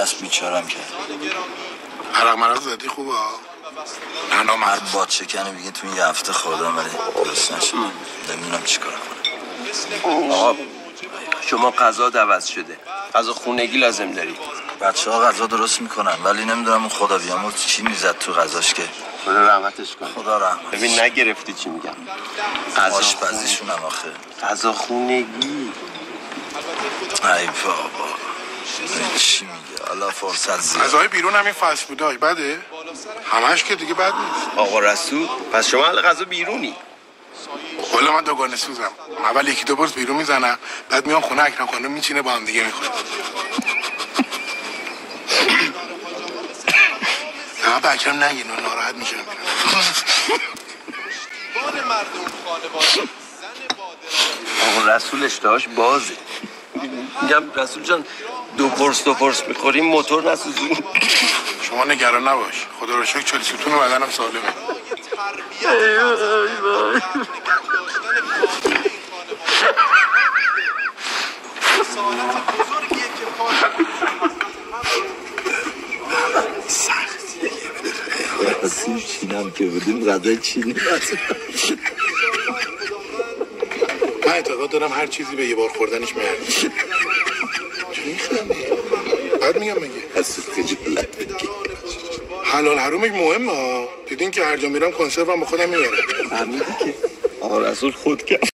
دست بیچارم کرد. عرق مرق زدی خوبه ها؟ نه هر باد شکنه بگه تو این یه هفته خوردم ولی درست نشد. نمیدونم چی کار کنم. آقا شما غذا عوض شده، غذا خونگی لازم دارید. بچه ها غذا درست میکنن ولی نمیدونم اون خدا بیامرز چی میزد تو غذاش که خدا رحمتش کنه. خدا رحمتش. ببین نگرفتی چی میگم. آشپزیشون هم آخه غذا خونگی. ای بابا چی میگه حالا فرصت زیاد. غذای بیرون هم این فست فودای بده؟ همش که دیگه بد نیست. آقا رسول پس شما حالا غذا بیرونی؟ والا من دوگانه سوزم. اول یکی دو برس بیرون میزنم بعد میام خونه اکرم خانم میچینه با هم دیگه میخورم. نه به اکرم نگین ناراحت میشم. آقا رسول اشتهاش بازه. میگم رسول جان دو پرس میخوریم موتور نسوزون. شما نگران نباش خدا رو شکر 40 ستون بدنم سالمه. رسول چینم که بودیم غذای چینی من اعتقاد دارم هر چیزی به یه بار خوردنش میارد. چون میخنده بعد میگم مگه رسول خجالت بگی حلال حرومش مهمه ها. دیدین که هر جا میرم کنسروم با خودم میبرم. فهمیدی که آقا رسول خود کرد.